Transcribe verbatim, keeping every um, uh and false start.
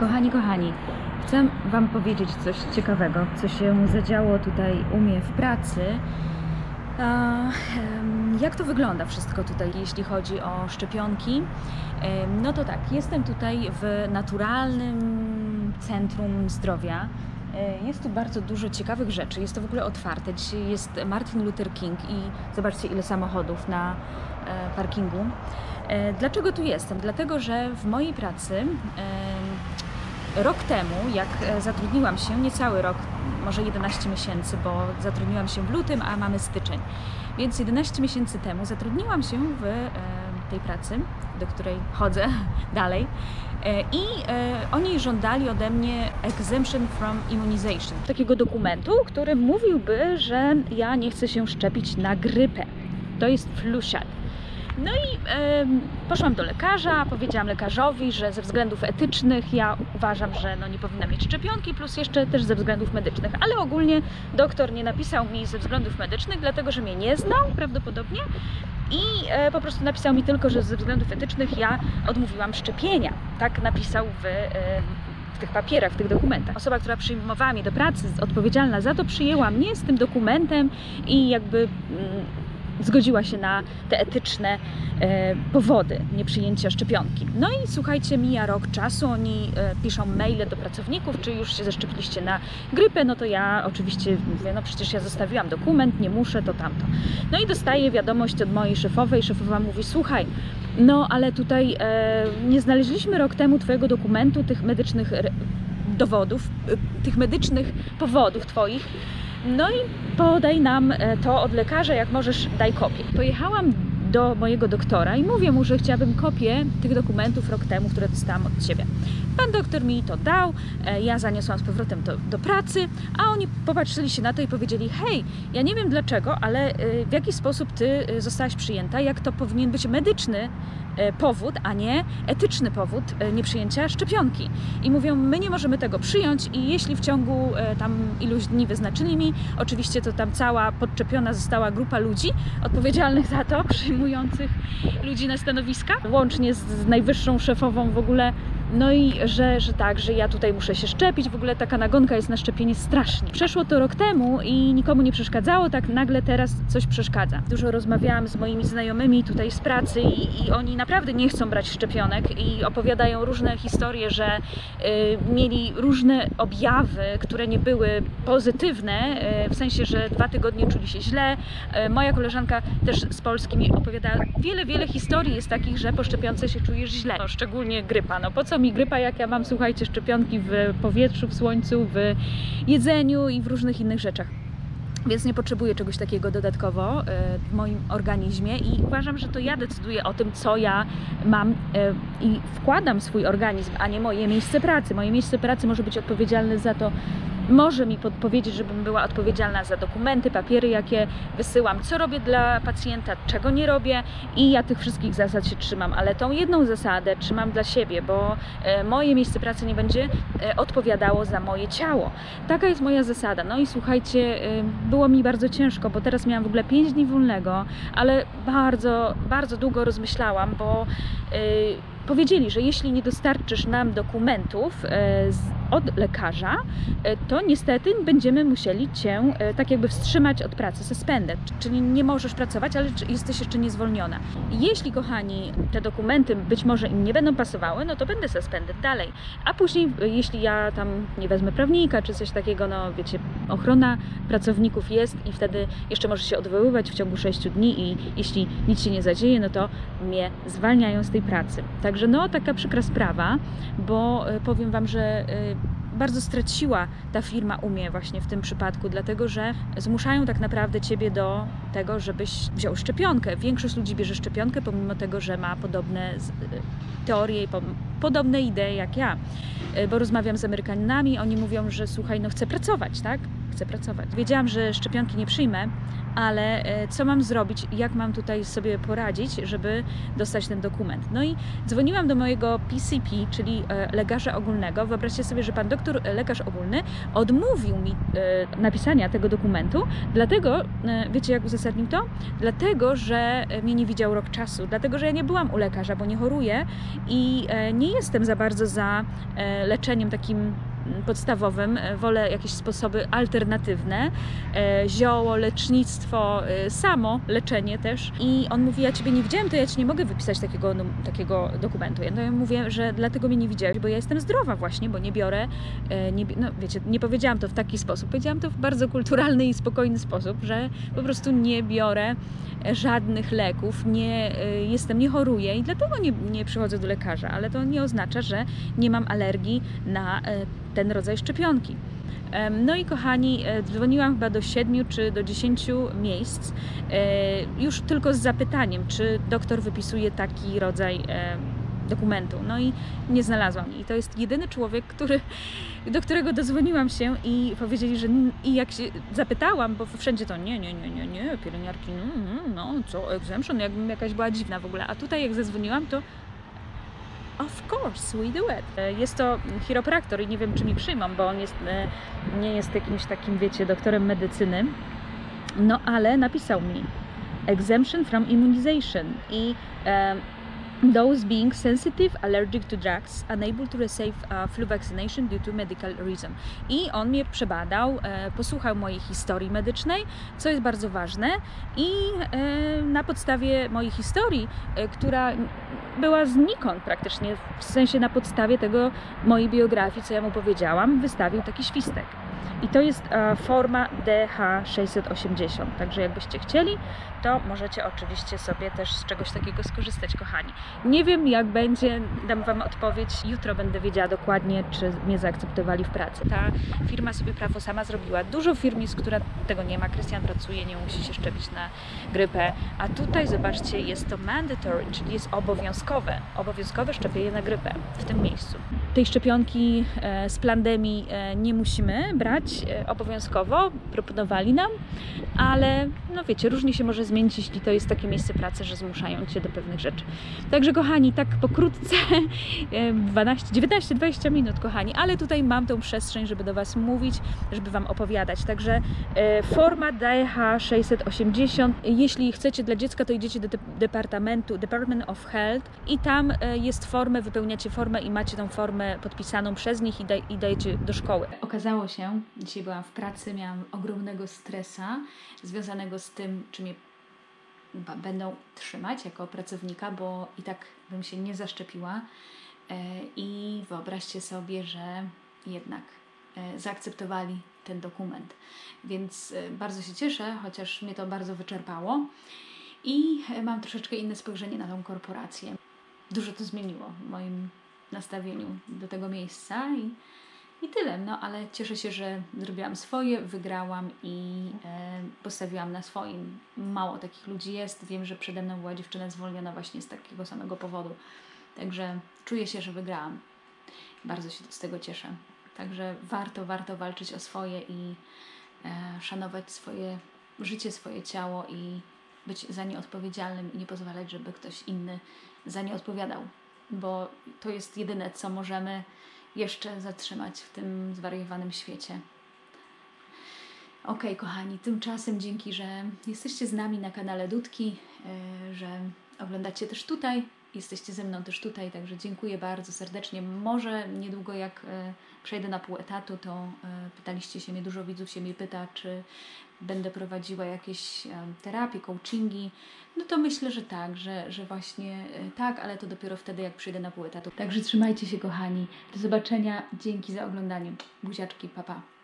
Kochani, kochani, chcę Wam powiedzieć coś ciekawego, co się zadziało tutaj u mnie w pracy. Jak to wygląda wszystko tutaj, jeśli chodzi o szczepionki? No to tak, jestem tutaj w naturalnym centrum zdrowia. Jest tu bardzo dużo ciekawych rzeczy, jest to w ogóle otwarte. Dzisiaj jest Martin Luther King i zobaczcie, ile samochodów na parkingu. Dlaczego tu jestem? Dlatego, że w mojej pracy rok temu, jak zatrudniłam się, niecały rok, może jedenaście miesięcy, bo zatrudniłam się w lutym, a mamy styczeń. Więc jedenaście miesięcy temu zatrudniłam się w tej pracy, do której chodzę dalej. I oni żądali ode mnie exemption from immunization, takiego dokumentu, który mówiłby, że ja nie chcę się szczepić na grypę. To jest flu shot. No i e, poszłam do lekarza, powiedziałam lekarzowi, że ze względów etycznych ja uważam, że no nie powinna mieć szczepionki, plus jeszcze też ze względów medycznych, ale ogólnie doktor nie napisał mi ze względów medycznych, dlatego że mnie nie znał prawdopodobnie i e, po prostu napisał mi tylko, że ze względów etycznych ja odmówiłam szczepienia. Tak napisał w e, w tych papierach, w tych dokumentach. Osoba, która przyjmowała mnie do pracy, odpowiedzialna za to, przyjęła mnie z tym dokumentem i jakby mm, zgodziła się na te etyczne e, powody nieprzyjęcia szczepionki. No i słuchajcie, mija rok czasu, oni e, piszą maile do pracowników, czy już się zaszczepiliście na grypę, no to ja oczywiście mówię, no przecież ja zostawiłam dokument, nie muszę, to tamto. No i dostaję wiadomość od mojej szefowej, szefowa mówi, słuchaj, no ale tutaj e, nie znaleźliśmy rok temu twojego dokumentu, tych medycznych dowodów, e, tych medycznych powodów twoich, no i podaj nam to od lekarza, jak możesz, daj kopię. Pojechałam do mojego doktora i mówię mu, że chciałabym kopię tych dokumentów rok temu, które dostałam od ciebie. Pan doktor mi to dał, ja zaniosłam z powrotem to do pracy, a oni popatrzyli się na to i powiedzieli, hej, ja nie wiem dlaczego, ale w jaki sposób ty zostałaś przyjęta, jak to powinien być medyczny powód, a nie etyczny powód nieprzyjęcia szczepionki. I mówią, my nie możemy tego przyjąć i jeśli w ciągu tam iluś dni wyznaczyli mi, oczywiście to tam cała podczepiona została grupa ludzi odpowiedzialnych za to, przyjmujących ludzi na stanowiska, łącznie z, z najwyższą szefową w ogóle. No i że, że tak, że ja tutaj muszę się szczepić, w ogóle taka nagonka jest na szczepienie strasznie. Przeszło to rok temu i nikomu nie przeszkadzało, tak nagle teraz coś przeszkadza. Dużo rozmawiałam z moimi znajomymi tutaj z pracy i, i oni naprawdę nie chcą brać szczepionek i opowiadają różne historie, że y, mieli różne objawy, które nie były pozytywne, y, w sensie, że dwa tygodnie czuli się źle. Y, moja koleżanka też z Polski mi opowiada, wiele, wiele historii jest takich, że po szczepionce się czujesz źle, no, szczególnie grypa. No po co mi grypa, jak ja mam, słuchajcie, szczepionki w powietrzu, w słońcu, w jedzeniu i w różnych innych rzeczach. Więc nie potrzebuję czegoś takiego dodatkowo w moim organizmie i uważam, że to ja decyduję o tym, co ja mam i wkładam w swój organizm, a nie moje miejsce pracy. Moje miejsce pracy może być odpowiedzialne za to, może mi podpowiedzieć, żebym była odpowiedzialna za dokumenty, papiery, jakie wysyłam, co robię dla pacjenta, czego nie robię i ja tych wszystkich zasad się trzymam, ale tą jedną zasadę trzymam dla siebie, bo e, moje miejsce pracy nie będzie e, odpowiadało za moje ciało. Taka jest moja zasada. No i słuchajcie, e, było mi bardzo ciężko, bo teraz miałam w ogóle pięć dni wolnego, ale bardzo, bardzo długo rozmyślałam, bo e, powiedzieli, że jeśli nie dostarczysz nam dokumentów e, z, od lekarza, e, to niestety będziemy musieli Cię e, tak jakby wstrzymać od pracy, suspended, czyli nie możesz pracować, ale jesteś jeszcze niezwolniona. Jeśli, kochani, te dokumenty być może im nie będą pasowały, no to będę suspended dalej. A później, jeśli ja tam nie wezmę prawnika, czy coś takiego, no wiecie, ochrona pracowników jest i wtedy jeszcze może się odwoływać w ciągu sześciu dni i jeśli nic się nie zadzieje, no to mnie zwalniają z tej pracy. Także no, taka przykra sprawa, bo y, powiem Wam, że y, bardzo straciła ta firma u mnie właśnie w tym przypadku, dlatego że zmuszają tak naprawdę Ciebie do tego, żebyś wziął szczepionkę. Większość ludzi bierze szczepionkę, pomimo tego, że ma podobne z, y, teorie i po, podobne idee jak ja. Y, bo rozmawiam z Amerykanami, oni mówią, że słuchaj, no chcę pracować, tak? chcę pracować. Wiedziałam, że szczepionki nie przyjmę, ale co mam zrobić, jak mam tutaj sobie poradzić, żeby dostać ten dokument. No i dzwoniłam do mojego P C P, czyli lekarza ogólnego. Wyobraźcie sobie, że pan doktor, lekarz ogólny, odmówił mi napisania tego dokumentu, dlatego, wiecie jak uzasadnił to? Dlatego, że mnie nie widział rok czasu, dlatego, że ja nie byłam u lekarza, bo nie choruję i nie jestem za bardzo za leczeniem takim podstawowym, wolę jakieś sposoby alternatywne, zioło, lecznictwo, samo leczenie też. I on mówi, ja Ciebie nie widziałem, to ja Ci nie mogę wypisać takiego, no, takiego dokumentu. Ja no, mówię, że dlatego mnie nie widziałeś, bo ja jestem zdrowa właśnie, bo nie biorę, nie, no wiecie, nie powiedziałam to w taki sposób, powiedziałam to w bardzo kulturalny i spokojny sposób, że po prostu nie biorę żadnych leków, nie jestem, nie choruję i dlatego nie, nie przychodzę do lekarza, ale to nie oznacza, że nie mam alergii na ten rodzaj szczepionki. No i kochani, dzwoniłam chyba do siedmiu czy do dziesięciu miejsc, już tylko z zapytaniem, czy doktor wypisuje taki rodzaj dokumentu. No i nie znalazłam. I to jest jedyny człowiek, który, do którego dozwoniłam się i powiedzieli, że i jak się zapytałam, bo wszędzie to nie, nie, nie, nie, nie, pielęgniarki, no, no co, exemption, jakbym jakaś była dziwna w ogóle. A tutaj jak zadzwoniłam, to of course, we do it. Jest to chiropraktor i nie wiem, czy mi przyjmą, bo on jest, nie jest jakimś takim, wiecie, doktorem medycyny. No ale napisał mi exemption from immunization i um, those being sensitive, allergic to drugs, unable to receive uh, flu vaccination due to medical reason. I on mnie przebadał, e, posłuchał mojej historii medycznej, co jest bardzo ważne i e, na podstawie mojej historii, e, która była znikąd praktycznie, w sensie na podstawie tego mojej biografii, co ja mu powiedziałam, wystawił taki świstek. I to jest e, forma D H sześćset osiemdziesiąt, także jakbyście chcieli, to możecie oczywiście sobie też z czegoś takiego skorzystać, kochani. Nie wiem jak będzie, dam Wam odpowiedź, jutro będę wiedziała dokładnie, czy mnie zaakceptowali w pracy. Ta firma sobie prawo sama zrobiła. Dużo firm jest, która tego nie ma. Krystian pracuje, nie musi się szczepić na grypę, a tutaj zobaczcie, jest to mandatory, czyli jest obowiązkowe, obowiązkowe szczepienie na grypę w tym miejscu. Tej szczepionki e, z plandemii e, nie musimy brać e, obowiązkowo, proponowali nam, ale no wiecie, różnie się może zmienić, jeśli to jest takie miejsce pracy, że zmuszają Cię do pewnych rzeczy. Także kochani, tak pokrótce, dwanaście, dziewiętnaście, dwadzieścia minut, kochani, ale tutaj mam tą przestrzeń, żeby do Was mówić, żeby Wam opowiadać. Także e, forma D H sześćset osiemdziesiąt, jeśli chcecie dla dziecka, to idziecie do de departamentu, Department of Health i tam e, jest formę, wypełniacie formę i macie tą formę podpisaną przez nich i, daj, i dajecie do szkoły. Okazało się, dzisiaj byłam w pracy, miałam ogromnego stresa związanego z tym, czy mnie będą trzymać jako pracownika, bo i tak bym się nie zaszczepiła i wyobraźcie sobie, że jednak zaakceptowali ten dokument. Więc bardzo się cieszę, chociaż mnie to bardzo wyczerpało i mam troszeczkę inne spojrzenie na tą korporację. Dużo to zmieniło w moim nastawieniu do tego miejsca i I tyle, no ale cieszę się, że zrobiłam swoje, wygrałam i e, postawiłam na swoim. Mało takich ludzi jest. Wiem, że przede mną była dziewczyna zwolniona właśnie z takiego samego powodu. Także czuję się, że wygrałam. Bardzo się z tego cieszę. Także warto, warto walczyć o swoje i e, szanować swoje życie, swoje ciało i być za nie odpowiedzialnym i nie pozwalać, żeby ktoś inny za nie odpowiadał. Bo to jest jedyne, co możemy jeszcze zatrzymać w tym zwariowanym świecie. Ok, kochani, tymczasem dzięki, że jesteście z nami na kanale Dudki, yy, że oglądacie też tutaj, jesteście ze mną też tutaj, także dziękuję bardzo serdecznie. Może niedługo jak yy, przejdę na pół etatu, to yy, pytaliście się mnie, dużo widzów się mnie pyta, czy będę prowadziła jakieś yy, terapie, coachingi. No to myślę, że tak, że, że właśnie yy, tak, ale to dopiero wtedy, jak przyjdę na pół etatu. Także trzymajcie się, kochani. Do zobaczenia. Dzięki za oglądanie. Buziaczki, pa, pa.